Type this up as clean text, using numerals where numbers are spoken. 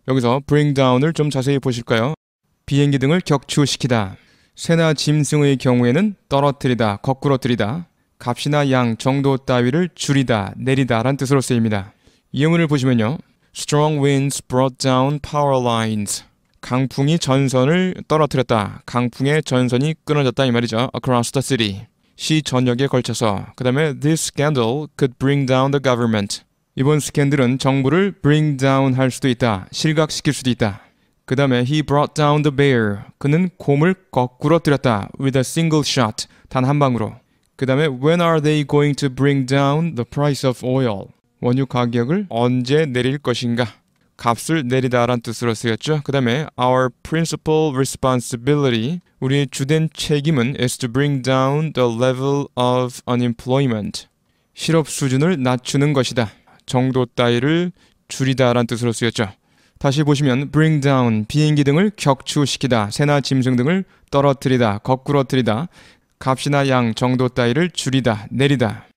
여기서 bring down을 좀 자세히 보실까요? 비행기 등을 격추시키다. 새나 짐승의 경우에는 떨어뜨리다, 거꾸러뜨리다. 값이나 양, 정도 따위를 줄이다, 내리다 라는 뜻으로 쓰입니다. 예문을 보시면요. Strong winds brought down power lines. 강풍이 전선을 떨어뜨렸다. 강풍의 전선이 끊어졌다 이 말이죠. Across the city. 시 전역에 걸쳐서. 그 다음에 This scandal could bring down the government. 이번 스캔들은 정부를 bring down 할 수도 있다. 실각시킬 수도 있다. 그 다음에 He brought down the bear. 그는 곰을 거꾸러뜨렸다. With a single shot. 단 한 방으로. 그 다음에 When are they going to bring down the price of oil? 원유 가격을 언제 내릴 것인가? 값을 내리다라는 뜻으로 쓰였죠. 그 다음에 Our principal responsibility, 우리의 주된 책임은 is to bring down the level of unemployment. 실업 수준을 낮추는 것이다. 정도 따위를 줄이다라는 뜻으로 쓰였죠. 다시 보시면 bring down, 비행기 등을 격추시키다, 새나 짐승 등을 떨어뜨리다, 거꾸러뜨리다, 값이나 양, 정도 따위를 줄이다, 내리다.